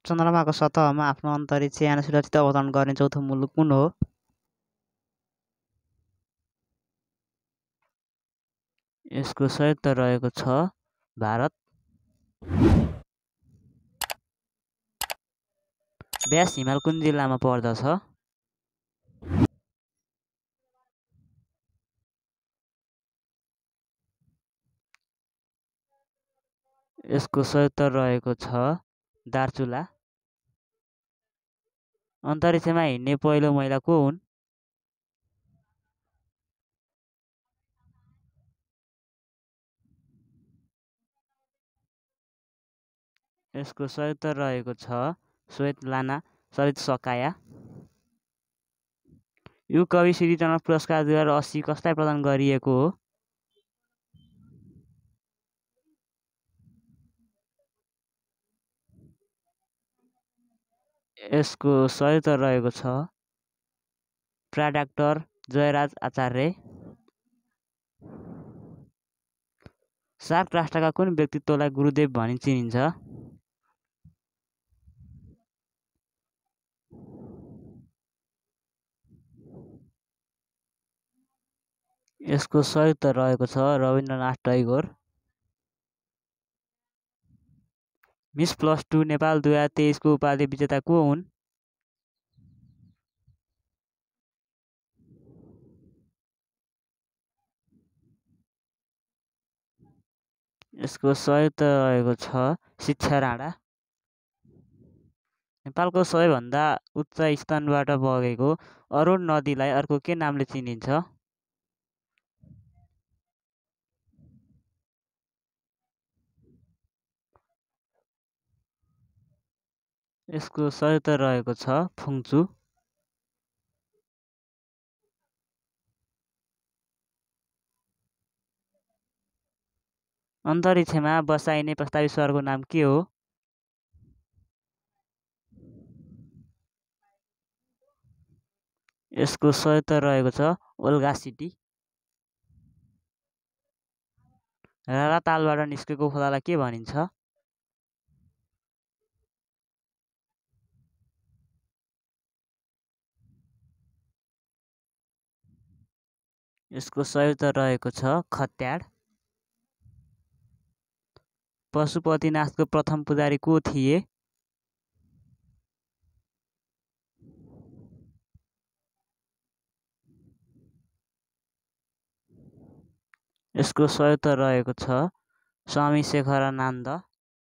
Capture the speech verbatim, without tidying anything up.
चन्द्रमाको सतहमा आफ्नो अन्तरिक्ष यान सुरक्षित अवतरण गर्ने चौथो मुलुक कुन हो? यसको सही उत्तर रहेको छ भारत। व्यास हिमाल कुन जिल्लामा पर्दछ? यसको सही उत्तर रहेको छ दार्चुला। अन्तरिक्षमा हिँड्ने पहिलो महिला को हुन्? यसको सही उत्तर रहेको छ स्वेतलाना सरित्सकाया। यो कवि श्रीचन्द्र पुरस्कार दुई हजार अस्सी कसलाई प्रदान गरिएको हो? यसको सही उत्तर रहेको छ प्रा डाक्टर जयराज आचार्य। सार्क राष्ट्रका कुन व्यक्तित्वलाई गुरुदेव भनी चिनिन्छ? यसको सही उत्तर रहेको छ Rabindranath Tagore. Miss plus two Nepal दुई हजार तेइसको उपाधि विजेता को हुन्? यसको सही उत्तर रहेको छ शिक्षा राणा। नेपालको सबैभन्दा उच्च स्थानबाट बगेको अरुण नदीलाई अर्को के नामले चिनिन्छ? यसको सही उत्तर रहेको छ फुङ्चु। अन्तरिक्षमा बसाइने प्रस्तावित सहरको नाम के हो? यसको सही उत्तर रहेको छ ओल्गा सिटी। रारा तालबाट निस्केको खोलालाई के भनिन्छ? यसको सही उत्तर रहेको छ खत्याड। पशुपतिनाथको प्रथम पुजारी को थिए? यसको सही उत्तर रहेको छ स्वामी शेखरानन्द।